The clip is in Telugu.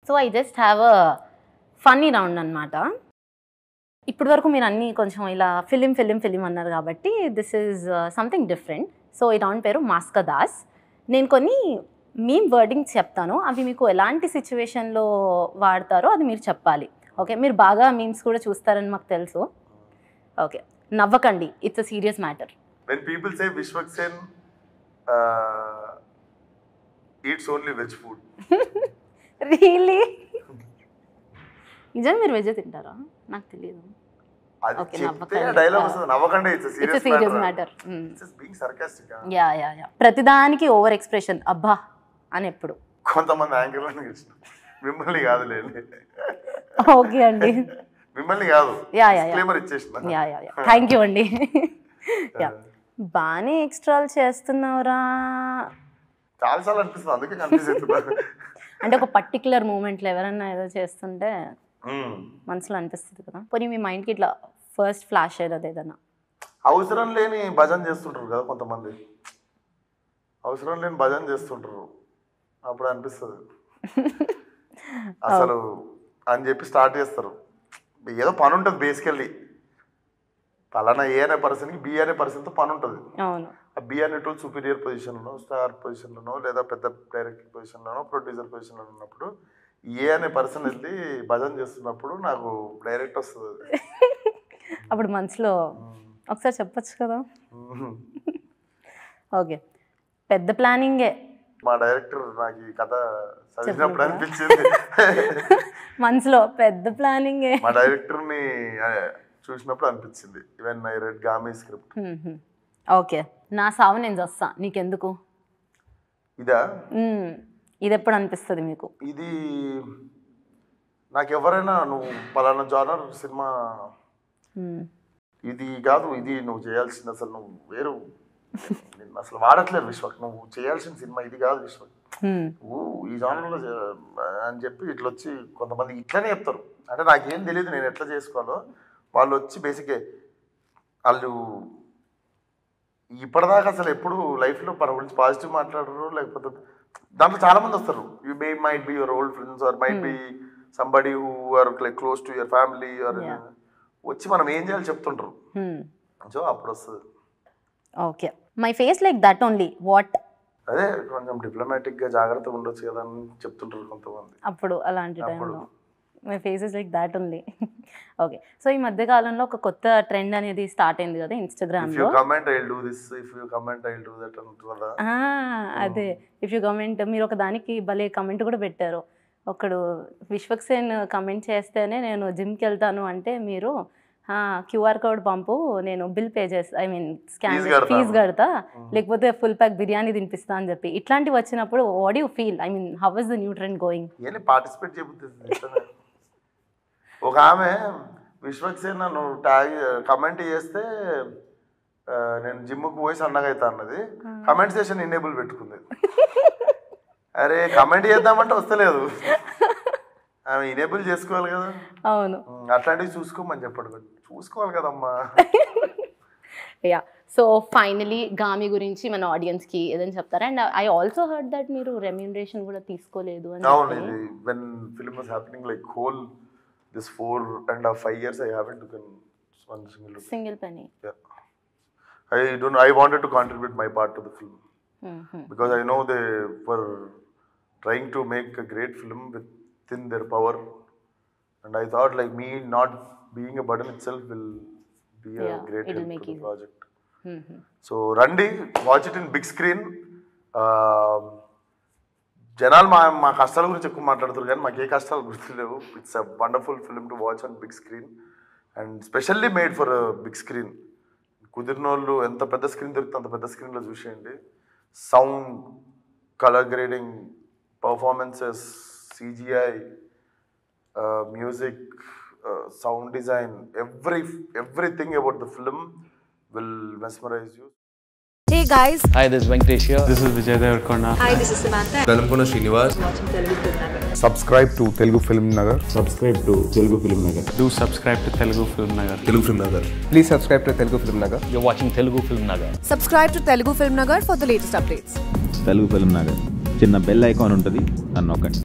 So I just have a funny round అనమాట. ఇప్పటి వరకు మీరు అన్నీ కొంచెం ఇలా ఫిలిం అన్నారు కాబట్టి this is something different. So ఈ రౌండ్ పేరు మాస్కా దాస్. నేను కొన్ని మీమ్ వర్డింగ్స్ చెప్తాను, అవి మీకు ఎలాంటి సిచ్యువేషన్లో వాడతారో అది మీరు చెప్పాలి. ఓకే, మీరు బాగా మీమ్స్ కూడా చూస్తారని మాకు తెలుసు. ఓకే, నవ్వకండి, it's a serious matter. When people say Vishwak Sen eats only veg food. Really? నిజంగా మీరు వెజ్ తింటారా? నాకు తెలియదు. ఓకే, డైలాగ్ వస్తుంది నవ్వకండి, it's a serious matter. Just being sarcastic. Yeah ప్రతిదానికి ఓవర్ ఎక్స్ప్రెషన్ అబ్బా అని ఎప్పుడు. కొంతమంది యాంకర్లను కృష్ణ, మిమ్మల్ని కాదులేండి. ఓకే అండి, మిమ్మల్ని కాదు. యా థ్యాంక్ యూ అండి. యా, బాగానే ఎక్స్ట్రాలు చేస్తున్నావురా చాలాసార్లు అనిపిస్తుంది, అందుకే కన్ఫ్యూజ్ అవుతున్నారు. అంటే ఒక పర్టికులర్ మూమెంట్లో ఎవరన్నా ఏదో చేస్తుంటే మనసులో అనిపిస్తుంది కదా. పోనీ మీ మైండ్కి ఇట్లా ఫస్ట్ ఫ్లాష్ అయ్యేది ఏదన్నా? అవసరం లేని భజన చేస్తుంటారు కదా కొంతమంది, అవసరం లేని భజన చేస్తుంటారు, అప్పుడు అనిపిస్తుంది అసలు అని చెప్పి స్టార్ట్ చేస్తారు. ఏదో పని ఉంటుంది బేసికల్లీ, పలానా ఏ అనే పర్సన్కి బి అనే పర్సన్తో పని ఉంటుంది. ఆ బి అనేటోళ్ళు సుపీరియర్ పొజిషన్లోనో, స్టార్ పొజిషన్లోనో, లేదా పెద్ద డైరెక్టర్ పొజిషన్లోనో, ప్రొడ్యూసర్ పొజిషన్లో ఉన్నప్పుడు ఏ అనే పర్సన్ వెళ్ళి భజన చేస్తున్నప్పుడు నాకు డైరెక్ట్ వస్తుంది. అప్పుడు మనసులో ఒకసారి చెప్పచ్చు కదా. ఓకే, పెద్ద ప్లానింగే. మా డైరెక్టర్ నాకు ఈ కథ చదివినప్పుడు అనిపించింది, మనసులో పెద్ద ప్లానింగే. మా డైరెక్టర్ని చూసినప్పుడు అనిపించింది, ఈవెన్ ఐ రెడ్ గామీ స్క్రిప్ట్. ఓకే, నా సావు నేను వస్తా నీకెందుకు, ఇదా? ఇది ఎప్పుడు అనిపిస్తుంది మీకు? ఇది నాకు ఎవరైనా నువ్వు పలానా జానర్ సినిమా ఇది కాదు, ఇది నువ్వు చేయాల్సింది, అసలు నువ్వు వేరు, నేను అసలు వాడట్లేదు విశ్వక్, నువ్వు చేయాల్సిన సినిమా ఇది కాదు విశ్వక్, నువ్వు ఈ జానర్లో అని చెప్పి ఇట్లా వచ్చి కొంతమంది ఇట్లనే చెప్తారు. అంటే నాకేం తెలియదు నేను ఎట్లా చేసుకోవాలో, వాళ్ళు వచ్చి బేసిక్గా వాళ్ళు ఇప్పటిదాకా అసలు ఎప్పుడు లైఫ్లో మన గురించి పాజిటివ్ మాట్లాడరు, లేకపోతే దాంట్లో చాలా మంది వస్తారు. You might be your old friends or might be somebody who are like close to your family or వచ్చి మనం ఏం చేయాలి చెప్తుంటారు. సో అప్పుడు వస్తుంది. Okay, my face like that only what? అదే కొంచెం డిప్లొమాటిక్గా జాగ్రత్తగా ఉండొచ్చు కదా అని చెప్తుంటారు కొంతమంది. అప్పుడు అలాంటి టైంలో my face is like that only. Okay, so ఈ మధ్య కాలంలో ఒక కొత్త ట్రెండ్ అనేది స్టార్ట్ అయింది కదా ఇన్స్టాగ్రామ్లో. అదే ఇఫ్ యూ కమెంట్, మీరు ఒక దానికి భలే కమెంట్ కూడా పెట్టారు. ఒకడు విశ్వక్ సేన్ కమెంట్ చేస్తేనే నేను జిమ్కి వెళ్తాను అంటే మీరు క్యూఆర్ కోడ్ పంపు, నేను బిల్ పే చేస్తా, ఐ మీన్ స్కాన్ ఫీజు కడతా, లేకపోతే ఫుల్ ప్యాక్ బిర్యానీ తినిపిస్తా అని చెప్పి ఇట్లాంటివి వచ్చినప్పుడు what you feel? I mean how is the new trend going? Participate చేయబోతుంది. ఒక ఆమె విశ్వక్ సేన్ నన్ను ట్యాగ్ కమెంట్ చేస్తే నేను జిమ్కి పోయి సన్నగా అవుతా అన్నది, కమెంట్ సెషన్ ఎనేబుల్ పెట్టుకుంది. అరే కమెంట్ చేద్దామంటే వస్తలేదు, ఆమె ఎనేబుల్ చేసుకోవాలి కదా. అవును, అట్లాంటివి చూసుకోమని చెప్పడు, చూసుకోవాలి కదమ్మా. యా, సో ఫైనలీ గామి గురించి మన ఆడియన్స్కి ఏదైనా చెప్తారా? And I also heard that మీరు రెమ్యూనరేషన్ కూడా తీసుకోలేదు అని. అవును, ఇది when film was happening like whole this 4.5 years I haven't taken one single penny. Yeah, I wanted to contribute my part to the film, because I know they were trying to make a great film within their power, and I thought like me not being a burden itself will be a great help to the project. So Randi, watch it in big screen. జనాలు మా కష్టాల గురించి ఎక్కువ మాట్లాడుతారు కానీ మాకు ఏ కష్టాలు గుర్తులేవు. It's a wonderful film to watch on big screen and specially made for big screen. కుదిరిన వాళ్ళు ఎంత పెద్ద స్క్రీన్ దొరికితే అంత పెద్ద స్క్రీన్లో చూసేయండి. Sound, colour grading, performances, CGI, music, sound design, everything about the film will mesmerize you. Hey guys. Hi, this is Venkat here. This is Vidyadhar. Hi, this is Samantha. Dalamkona Srinivas. Watching Telugu FilmNagar. Subscribe to Telugu FilmNagar. Subscribe to Telugu FilmNagar. Do subscribe to Telugu FilmNagar. Telugu FilmNagar. Please subscribe to Telugu FilmNagar. You're watching Telugu FilmNagar. Subscribe to Telugu FilmNagar for the latest updates. Telugu FilmNagar. చిన్న బెల్ ఐకాన్ ఉంటుంది, అన్నొక్కండి.